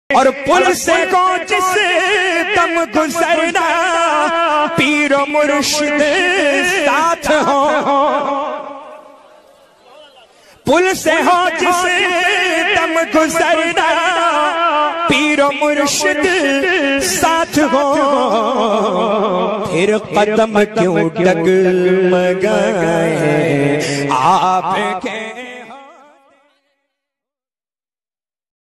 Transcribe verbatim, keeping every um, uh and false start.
और पुल से को जिस दम गुजरना पीरो मुर्शिद साथ हो। पुल से हो जिस दम गुजरना पीरो मुर्शिद साथ हो। फिर कदम क्यों डगमगाए आपके